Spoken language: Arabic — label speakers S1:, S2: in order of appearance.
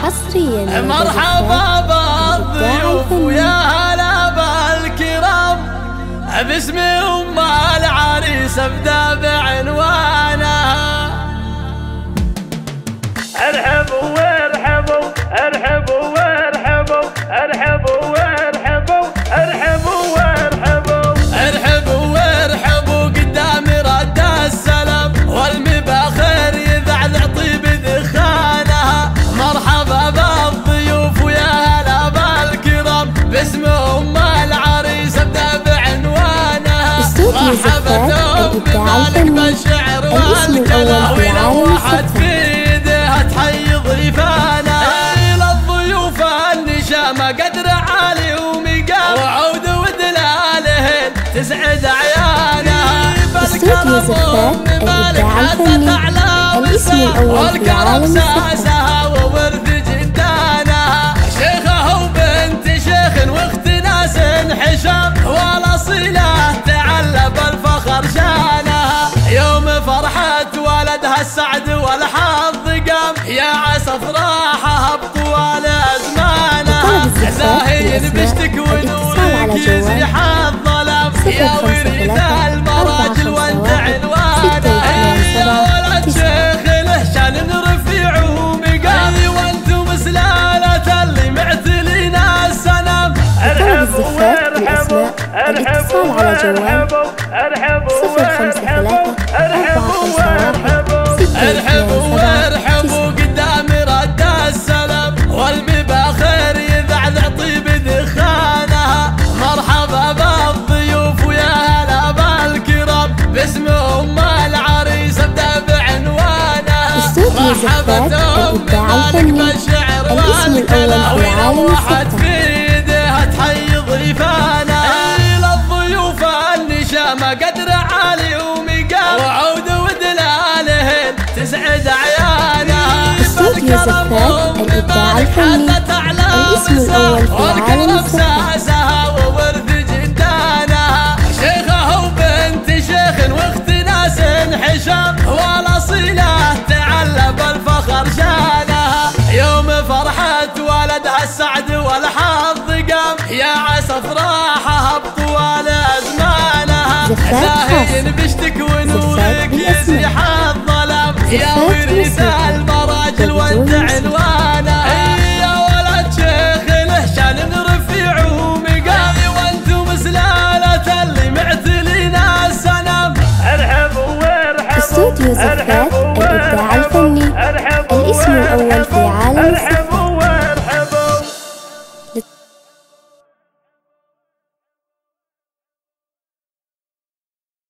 S1: حصريا
S2: مرحبا بالضيوف ويا هلا بالكرام، باسم ام العريس ابدا بعنوانها. ارحبوا وارحبوا ارحبوا وارحبوا ارحبوا وارحبوا ارحبوا وارحبوا ارحبوا وارحبوا قدام رد السلام، والمباخر يذعذع طيب دخانها. مرحبا بالضيوف ويا هلا بالكرام، باسم ام العريس ابدا بعنوانها. مرحبا بمالك بالشعر والكلام، ولوحت في ايديها تحيي ضيفانا. للضيوف النشامه قدر عالي ومقام، وعود ودلالهن تسعد عيانها. بالكرم ام مالك حتى تعلى وسام، والكرم ساسها وورد جدانها. شيخه وبنت شيخ واخت ناس حشام، والاصيله تعلى بالفخر شانها. يوم فرحة ولدها السعد والحظ قام، يا عسى افراحها بطوال ازمانها. زاهين بشتك ونورك يزيح الظلام، يا وريد المراجل وانت عنوانها. يا ولد شيخ له شان رفيع ومقام، وانتم سلالة اللي معتلين السنام. ارحبوا وارحبوا ارحبوا وارحبوا ارحبوا وارحبوا ارحبوا وارحبوا ارحبوا وارحبوا قدام رد السلام، والمباخر يذعذع طيب دخانها. مرحبا بالضيوف ويا هلا بالكرام، باسم ام العريس ابدا بعنوانها. مرحبا ام مالك بالشعر والكلام، ولوحت في ايديها تحيي ضيفانا. للضيوف النشامه قدر عالي ومقام، وعود ودلالهن تسعد عيانها. بالكرم ام مالك حتى تعلى وسام، والكرم ساسها وورد جدانها. شيخه وبنت شيخ واخت ناس حشام، والاصيله تعلى بالفخر شانها. يوم فرحة ولدها السعد والحظ قام، يا عسى افراحها بطوال ازمانها. زاهين بشتك ونورك يزيح الظلام، يا وريث المراجل وانت عنوانها.